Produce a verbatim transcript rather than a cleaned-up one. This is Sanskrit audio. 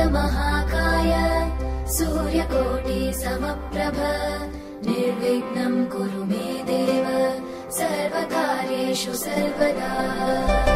वक्रतुण्डमहाकाय सूर्यकोटि समप्रभ निर्विघ्नं कुरु मे देव सर्वकार्येषु सर्वदा।